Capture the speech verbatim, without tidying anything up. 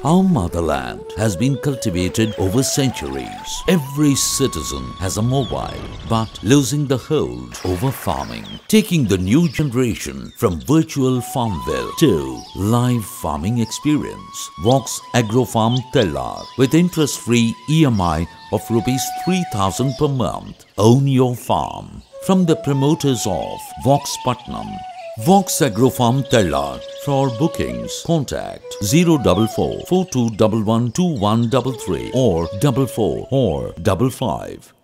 Our motherland has been cultivated over centuries. Every citizen has a mobile, but losing the hold over farming. Taking the new generation from virtual farmville to live farming experience. Vox Agro Farm Thellar with interest-free E M I of rupees three thousand per month. Own your farm. From the promoters of Vox Putnam. Vox Agro Farm Thellar. For bookings, contact zero four four, four two one one, two one three three or four four four five five.